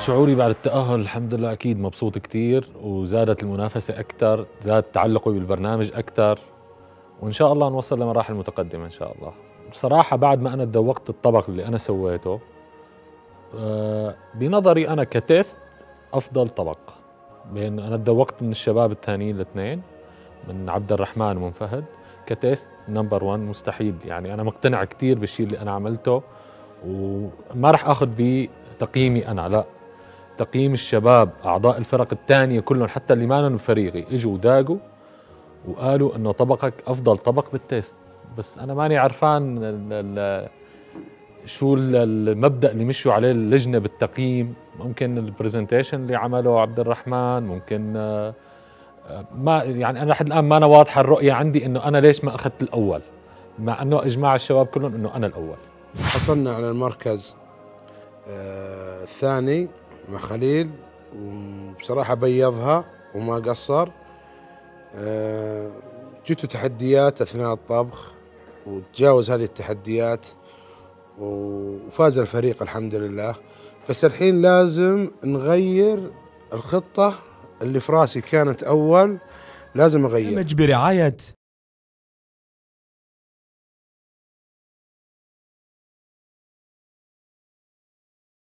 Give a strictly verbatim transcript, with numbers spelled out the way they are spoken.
شعوري بعد التأهل الحمد لله أكيد مبسوط كتير، وزادت المنافسة أكثر، زاد تعلقي بالبرنامج أكثر، وإن شاء الله نوصل لمراحل متقدمة إن شاء الله. بصراحة بعد ما أنا تذوقت الطبق اللي أنا سويته، آه، بنظري أنا كتيست أفضل طبق، لأن أنا تذوقت من الشباب الثانيين الاثنين، من عبد الرحمن ومن فهد، كتيست نمبر وان مستحيل. يعني أنا مقتنع كتير بالشيء اللي أنا عملته، وما رح أخذ بتقييمي أنا، لا، تقييم الشباب أعضاء الفرق الثانية كلهم حتى اللي ما بفريقي إجوا وداقوا وقالوا إنه طبقك أفضل طبق بالتيست. بس أنا ماني عرفان ال ال شو المبدأ اللي مشوا عليه اللجنة بالتقييم. ممكن البرزنتيشن اللي عمله عبد الرحمن، ممكن ما يعني أنا لحد الآن ما أنا واضحة الرؤية عندي إنه أنا ليش ما أخذت الأول، مع إنه إجماع الشباب كلهم إنه أنا الأول. حصلنا على المركز آه الثاني مع خليل، وبصراحة بيضها وما قصر. آه جته تحديات أثناء الطبخ وتجاوز هذه التحديات وفاز الفريق الحمد لله. بس الحين لازم نغير الخطة اللي في راسي كانت أول، لازم أغير. برعاية